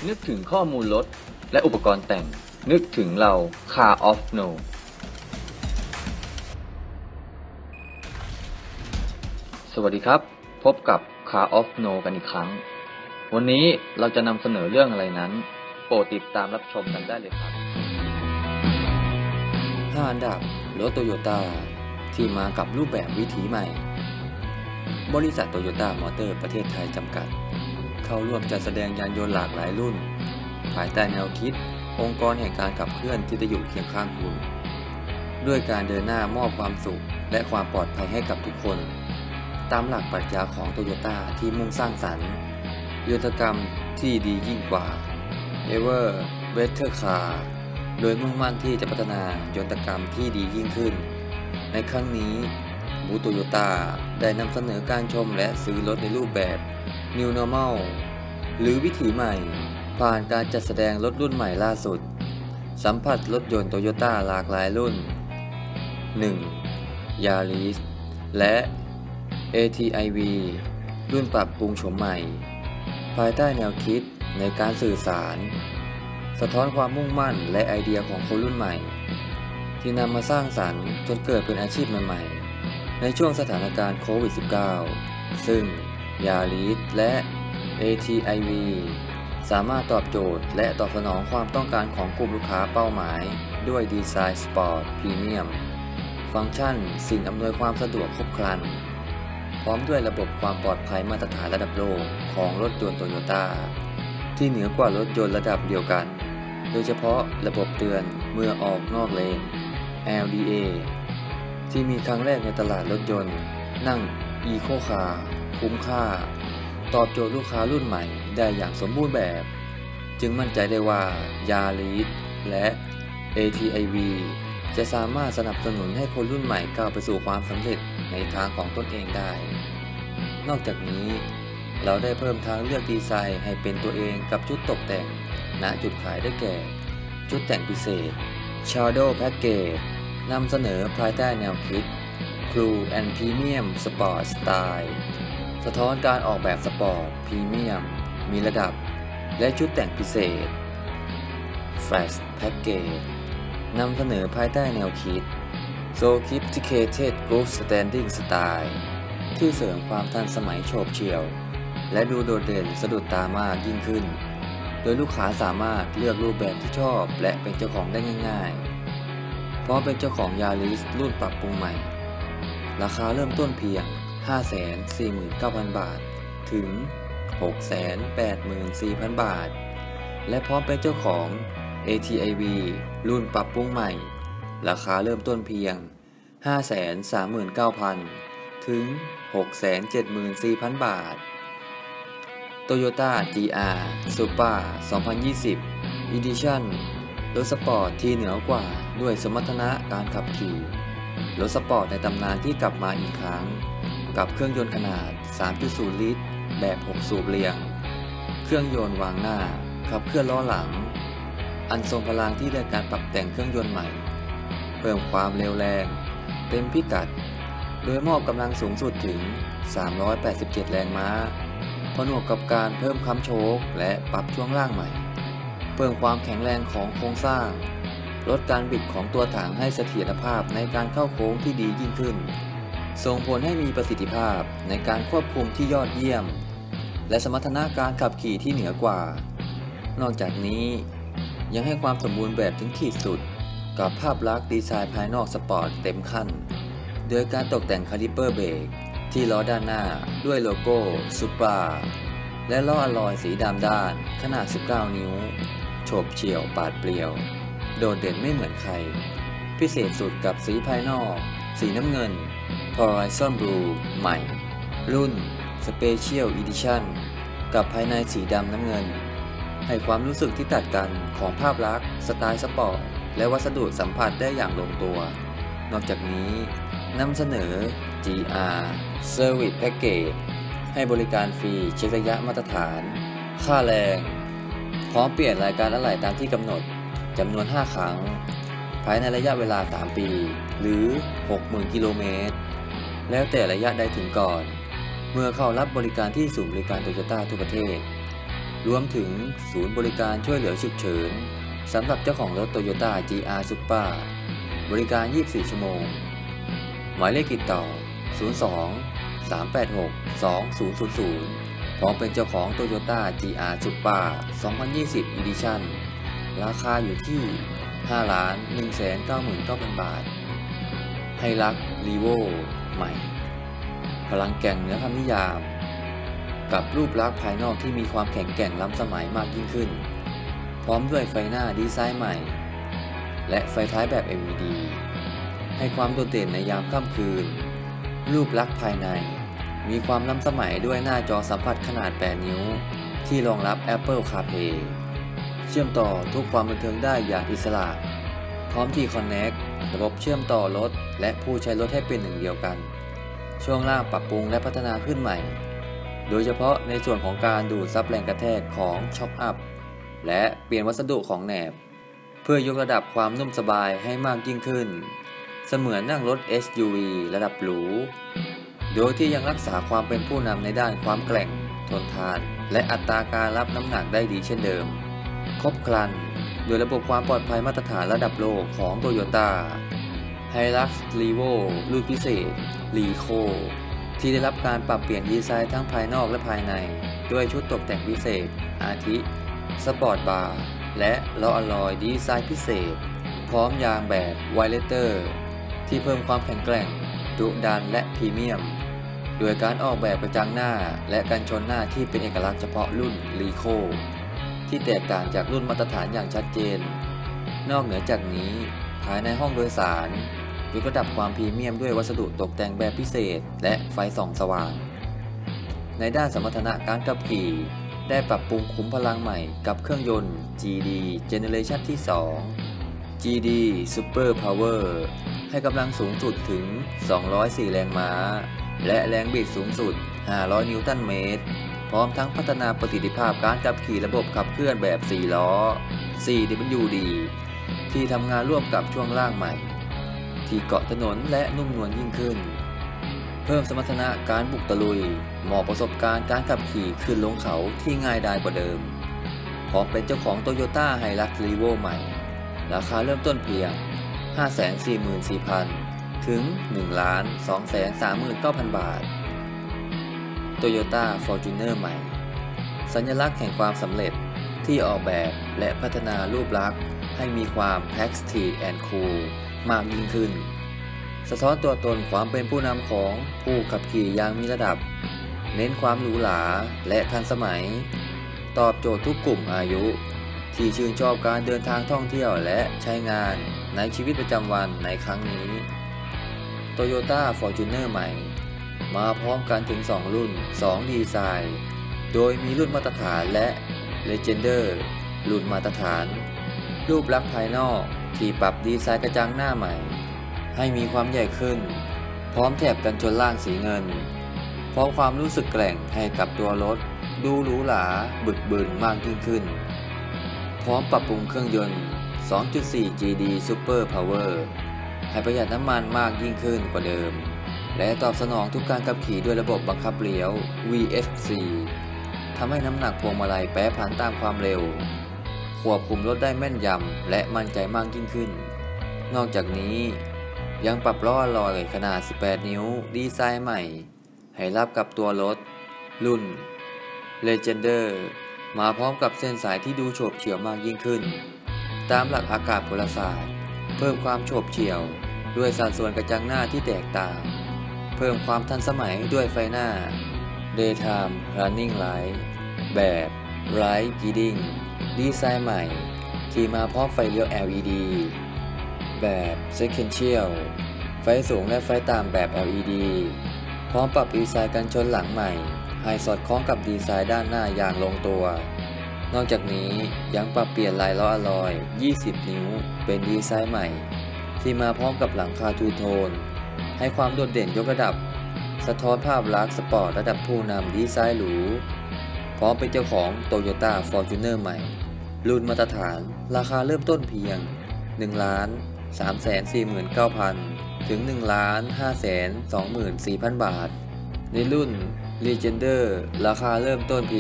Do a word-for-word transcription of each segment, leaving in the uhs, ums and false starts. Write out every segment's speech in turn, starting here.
นึกถึงข้อมูลรถและอุปกรณ์แต่งนึกถึงเรา Car of No สวัสดีครับพบกับ Car of No กันอีกครั้งวันนี้เราจะนำเสนอเรื่องอะไรนั้นโปรดติดตามรับชมกันได้เลยครับห้าอันดับรถโตโยต้าที่มากับรูปแบบวิถีใหม่บริษัทโตโยต้ามอเตอร์ประเทศไทยจำกัดเข้าร่วมจัดแสดงยานยนต์หลากหลายรุ่นภายใต้แนวคิดองค์กรแห่งการขับเคลื่อนที่จะอยู่เคียงข้างคุณด้วยการเดินหน้ามอบความสุขและความปลอดภัยให้กับทุกคนตามหลักปรัชญาของโตโยต้าที่มุ่งสร้างสรรค์ยนตกรรมที่ดียิ่งกว่า Ever Better Car โดยมุ่งมั่นที่จะพัฒนายนตกรรมที่ดียิ่งขึ้นในครั้งนี้บูธโตโยต้าได้นำเสนอการชมและซื้อรถในรูปแบบ New Normal หรือวิถีใหม่ผ่านการจัดแสดงรถรุ่นใหม่ล่าสุดสัมผัสรถยนต์โตโยต้าหลากหลายรุ่น หนึ่ง Yaris และ เอ ที ไอ วี รุ่นปรับปรุงโฉมใหม่ภายใต้แนวคิดในการสื่อสารสะท้อนความมุ่งมั่นและไอเดียของคนรุ่นใหม่ที่นำมาสร้างสรรค์จนเกิดเป็นอาชีพใหม่ๆในช่วงสถานการณ์โควิด สิบเก้า ซึ่ง Yaris และ เอ ที ไอ วี สามารถตอบโจทย์และตอบสนองความต้องการของกลุ่มลูกค้าเป้าหมายด้วยดีไซน์สปอร์ตพรีเมียมฟังก์ชันสิ่งอำนวยความสะดวกครบครันพร้อมด้วยระบบความปลอดภัยมาตรฐานระดับโลกของรถยนต์โตโยต้าที่เหนือกว่ารถยนต์ระดับเดียวกันโดยเฉพาะระบบเตือนเมื่อออกนอกเลน แอล ดี เอ ที่มีครั้งแรกในตลาดรถยนต์นั่ง Eco Car คุ้มค่าตอบโจทย์ลูกค้ารุ่นใหม่ได้อย่างสมบูรณ์แบบจึงมั่นใจได้ว่า Yaris และ เอ ที ไอ วี จะสามารถสนับสนุนให้คนรุ่นใหม่ก้าวไปสู่ความสำเร็จในทางของตนเองได้นอกจากนี้เราได้เพิ่มทางเลือกดีไซน์ให้เป็นตัวเองกับชุดตกแต่งณจุดขายได้แก่ชุดแต่งพิเศษ Shadow Package นำเสนอภายใต้แนวคิด Cool and Premium Sport Style สะท้อนการออกแบบสปอร์ตพรีเมียมมีระดับและชุดแต่งพิเศษ Flash Package นำเสนอภายใต้แนวคิด Sophisticated Group Standing Style ที่เสริมความทันสมัยโฉบเฉี่ยวและดูโดดเด่นสะดุดตามากยิ่งขึ้นโดยลูกค้าสามารถเลือกรูปแบบที่ชอบและเป็นเจ้าของได้ง่ายๆเพราะเป็นเจ้าของ Yaris รุ่นปรับปรุงใหม่ราคาเริ่มต้นเพียง ห้าแสนสี่หมื่นเก้าพัน บาทถึง หกแสนแปดหมื่นสี่พัน บาทและพร้อมเป็นเจ้าของ เอ ที ไอ วี รุ่นปรับปรุงใหม่ราคาเริ่มต้นเพียง ห้าแสนสามหมื่นเก้าพัน ถึง หกแสนเจ็ดหมื่นสี่พัน บาท Toyota จี อาร์ Supra สองพันยี่สิบ Edition รถสปอร์ตที่เหนือกว่าด้วยสมรรถนะการขับขี่รถสปอร์ตในตำนานที่กลับมาอีกครั้งกับเครื่องยนต์ขนาด สามจุดศูนย์ ลิตรแบบหกสูบเรียงเครื่องยนต์วางหน้าขับเคลื่อนล้อหลังอันทรงพลังที่ได้การปรับแต่งเครื่องยนต์ใหม่เพิ่มความเร็วแรงเต็มพิกัดโดยมอบกำลังสูงสุดถึงสามร้อยแปดสิบเจ็ดแรงม้าผนวกกับการเพิ่มคัมโชคและปรับช่วงล่างใหม่เพิ่มความแข็งแรงของโครงสร้างลดการบิดของตัวถังให้เสถียรภาพในการเข้าโค้งที่ดียิ่งขึ้นส่งผลให้มีประสิทธิภาพในการควบคุมที่ยอดเยี่ยมและสมรรถนะการขับขี่ที่เหนือกว่านอกจากนี้ยังให้ความสมบูรณ์แบบถึงขีดสุดกับภาพลักษณ์ดีไซน์ภายนอกสปอร์ตเต็มขั้นโดยการตกแต่งคาลิเปอร์เบรกที่ล้อด้านหน้าด้วยโลโก้ Supra และล้ออะลอยสีดำด้านขนาดสิบเก้านิ้วโฉบเฉี่ยวปาดเปลี่ยวโดดเด่นไม่เหมือนใครพิเศษสุดกับสีภายนอกสีน้ำเงิน Horizon Blue ใหม่รุ่น Special Edition กับภายในสีดำน้ำเงินให้ความรู้สึกที่ตัดกันของภาพลักษณ์สไตล์สปอร์ตและวัสดุสัมผัสได้อย่างลงตัวนอกจากนี้นำเสนอ จี อาร์ Service Package ให้บริการฟรีเช็คระยะมาตรฐานค่าแรงพร้อมเปลี่ยนรายการอะไหล่ตามที่กำหนดจำนวนห้าครั้งภายในระยะเวลาสามปีหรือ หกหมื่น กิโลเมตรแล้วแต่ระยะใดถึงก่อนเมื่อเข้ารับบริการที่ศูนย์บริการโตโยต้าทั่วประเทศรวมถึงศูนย์บริการช่วยเหลือฉุกเฉินสำหรับเจ้าของรถ Toyota จี อาร์ Supra บริการยี่สิบสี่ชั่วโมงหมายเลขติดต่อศูนย์ สอง สาม แปด หก สอง ศูนย์ ศูนย์ ศูนย์พร้อมเป็นเจ้าของ Toyota จี อาร์ Supra สองพันยี่สิบ Edition ราคาอยู่ที่ ห้าล้าน หนึ่งแสนเก้าหมื่นเก้าพัน บาทไฮลักซ์ลีโวใหม่พลังแกร่งเหนือคำนิยามกับรูปลักษณ์ภายนอกที่มีความแข็งแกร่งล้ำสมัยมากยิ่งขึ้นพร้อมด้วยไฟหน้าดีไซน์ใหม่และไฟท้ายแบบ แอล อี ดี ให้ความโดดเด่นในยามค่ำคืนรูปลักษณ์ภายในมีความล้ำสมัยด้วยหน้าจอสัมผัสขนาดแปดนิ้วที่รองรับ Apple CarPlay เชื่อมต่อทุกความบันเทิงได้อย่างอิสระพร้อมที่ Connect ระบบเชื่อมต่อรถและผู้ใช้รถให้เป็นหนึ่งเดียวกันช่วงล่างปรับปรุงและพัฒนาขึ้นใหม่โดยเฉพาะในส่วนของการดูดซับแรงกระแทกของช็อคอัพและเปลี่ยนวัสดุของแหนบเพื่อยกระดับความนุ่มสบายให้มากยิ่งขึ้นเสมือนนั่งรถ เอส ยู วี ระดับหรูโดยที่ยังรักษาความเป็นผู้นำในด้านความแกร่งทนทานและอัตราการรับน้ำหนักได้ดีเช่นเดิมครบครันโดยระบบความปลอดภัยมาตรฐานระดับโลกของ Toyota Hilux Levo รุ่นพิเศษ Leco ที่ได้รับการปรับเปลี่ยนดีไซน์ทั้งภายนอกและภายในด้วยชุดตกแต่งพิเศษอาทิสปอร์ตบาร์และล้ออะลอยดีไซน์พิเศษพร้อมยางแบบไวเลเตอร์ที่เพิ่มความแข็งแกร่งดุดันและพรีเมียมโดยการออกแบบกระจังหน้าและกันชนหน้าที่เป็นเอกลักษณ์เฉพาะรุ่น Leco ที่แตกต่างจากรุ่นมาตรฐานอย่างชัดเจนนอกเหนือจากนี้ภายในห้องโดยสารยกระดับความพรีเมียมด้วยวัสดุตกแต่งแบบพิเศษและไฟส่องสว่างในด้านสมรรถนะการขับขี่ได้ปรับปรุงขุมพลังใหม่กับเครื่องยนต์ จี ดี Generation ที่ สอง จี ดี Super Power ให้กำลังสูงสุดถึงสองร้อยสี่แรงม้าและแรงบิดสูงสุดห้าร้อยนิวตันเมตรพร้อมทั้งพัฒนาประสิทธิภาพการขับขี่ระบบขับเคลื่อนแบบสี่ล้อ โฟร์ ดับเบิลยู ดี ที่ทำงานร่วมกับช่วงล่างใหม่ที่เกาะถนนและนุ่มนวลยิ่งขึ้นเพิ่มสมรรถนะการบุกตะลุยเหมาะประสบการณ์การขับขี่ขึ้นลงเขาที่ง่ายดายกว่าเดิมพร้อมเป็นเจ้าของ Toyota Hilux Levo ใหม่ราคาเริ่มต้นเพียง ห้าแสนสี่หมื่นสี่พัน ถึง หนึ่งล้าน สองแสนสามหมื่นเก้าพัน บาท Toyota Fortuner ใหม่สัญลักษณ์แห่งความสำเร็จที่ออกแบบและพัฒนารูปลักษณ์ให้มีความ Prestige and Cool มากยิ่งขึ้นสะท้อนตัวตนความเป็นผู้นำของผู้ขับขี่อย่างมีระดับเน้นความหรูหราและทันสมัยตอบโจทย์ทุกกลุ่มอายุที่ชื่นชอบการเดินทางท่องเที่ยวและใช้งานในชีวิตประจำวันในครั้งนี้ Toyota Fortuner ใหม่มาพร้อมกันถึงสองรุ่นสองดีไซน์โดยมีรุ่นมาตรฐานและ Legender รุ่นมาตรฐานรูปลักษณ์ภายนอกที่ปรับดีไซน์กระจังหน้าใหม่ให้มีความใหญ่ขึ้นพร้อมแถบกันชนล่างสีเงินพร้อมความรู้สึกแกร่งให้กับตัวรถดูหรูหราบึกบึนมากยิ่งขึ้นพร้อมปรับปรุงเครื่องยนต์ สองจุดสี่ จี ดี Super Power ให้ประหยัดน้ำมันมากยิ่งขึ้นกว่าเดิมและตอบสนองทุกการขับขี่ด้วยระบบบังคับเลี้ยว วี เอฟ ซี ทำให้น้ำหนักพวงมาลัยแปรผันตามความเร็วควบคุมรถได้แม่นยำและมั่นใจมากยิ่งขึ้นนอกจากนี้ยังปรับล้ออะลอยขนาดสิบแปดนิ้วดีไซน์ใหม่ให้รับกับตัวรถรุ่น Legender มาพร้อมกับเส้นสายที่ดูโฉบเฉี่ยวมากยิ่งขึ้นตามหลักอากาศพลศาสตร์เพิ่มความโฉบเฉี่ยวด้วยสัดส่วนกระจังหน้าที่แตกต่างเพิ่มความทันสมัยด้วยไฟหน้า Daytime Running Light แบบ Light Guiding ดีไซน์ใหม่ที่มาพร้อมไฟเลี้ยว แอล อี ดี แบบ Sequential ไฟสูงและไฟต่ำแบบ แอล อี ดี พร้อมปรับดีไซน์กันชนหลังใหม่ให้สอดคล้องกับดีไซน์ด้านหน้าอย่างลงตัวนอกจากนี้ยังปรับเปลี่ยนลายล้ออะลอยยี่สิบนิ้วเป็นดีไซน์ใหม่ที่มาพร้อมกับหลังคาทูโทนให้ความโดดเด่นยกระดับสะท้อนภาพลักษณ์สปอร์ตระดับผู้นำดีไซน์หรูพร้อมเป็นเจ้าของ Toyota Fortuner ใหม่รุ่นมาตรฐานราคาเริ่มต้นเพียง หนึ่งล้าน สามแสนสี่หมื่นเก้าพัน ถึง หนึ่งล้าน ห้าแสนสองหมื่นสี่พัน บาทในรุ่น Legender ราคาเริ่มต้นเพียง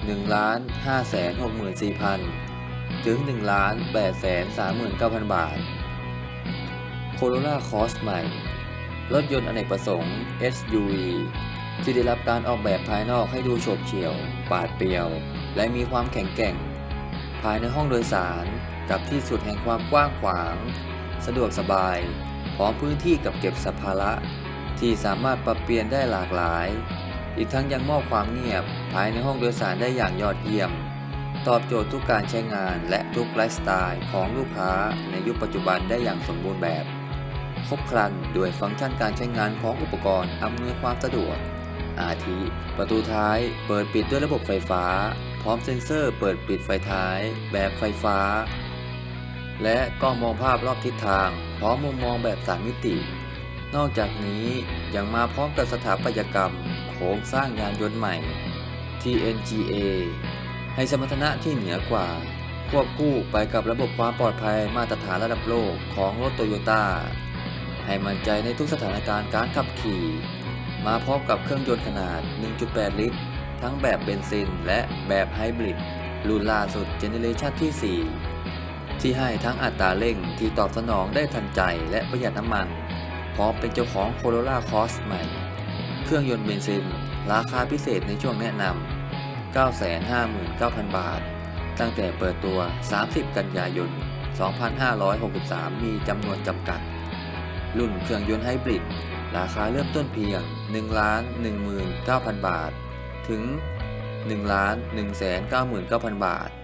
หนึ่งล้านห้าแสนหกหมื่นสี่พัน ถึง หนึ่งล้านแปดแสนสามหมื่นเก้าพัน บาท Corolla Cross ใหม่รถยนต์อเนกประสงค์ เอส ยู วี ที่ได้รับการออกแบบภายนอกให้ดูโฉบเฉี่ยวปาดเปรียวและมีความแข็งแกร่งภายในห้องโดยสารกับที่สุดแห่งความกว้างขวางสะดวกสบายพร้อมพื้นที่กับเก็บสัมภาระที่สามารถปรับเปลี่ยนได้หลากหลายอีกทั้งยังมอบความเงียบภายในห้องโดยสารได้อย่างยอดเยี่ยมตอบโจทย์ทุกการใช้งานและทุกไลฟ์สไตล์ของลูกค้าในยุคปัจจุบันได้อย่างสมบูรณ์แบบครบครันด้วยฟังก์ชันการใช้งานของอุปกรณ์อำนวยความสะดวกอาทิประตูท้ายเปิดปิดด้วยระบบไฟฟ้าพร้อมเซ็นเซอร์เปิดปิดไฟท้ายแบบไฟฟ้าและกล้องมองภาพรอบทิศทางพร้อมมุมมองแบบสามมิตินอกจากนี้ยังมาพร้อมกับสถาปัตยกรรมโครงสร้างยานยนต์ใหม่ ที เอ็น จี เอ ให้สมรรถนะที่เหนือกว่าควบคู่ไปกับระบบความปลอดภัยมาตรฐานระดับโลกของรถโตโยต้าให้มั่นใจในทุกสถานการณ์การขับขี่มาพร้อมกับเครื่องยนต์ขนาด หนึ่งจุดแปด ลิตรทั้งแบบเบนซินและแบบไฮบริดรุ่นล่าสุดเจเนเรชันที่ สี่ ที่ให้ทั้งอัตราเร่งที่ตอบสนองได้ทันใจและประหยัดน้ำมันพร้อมเป็นเจ้าของ Corolla Cross ใหม่เครื่องยนต์เบนซินราคาพิเศษในช่วงแนะนำ เก้าแสนห้าหมื่นเก้าพัน บาทตั้งแต่เปิดตัว สามสิบ กันยายน สองพันห้าร้อยหกสิบสาม มีจำนวนจำกัดรุ่นเครื่องยนต์ไฮบริดราคาเริ่มต้นเพียง หนึ่งล้านหนึ่งหมื่นเก้าพัน บาทถึง หนึ่งล้านหนึ่งแสนเก้าหมื่นเก้าพัน บาท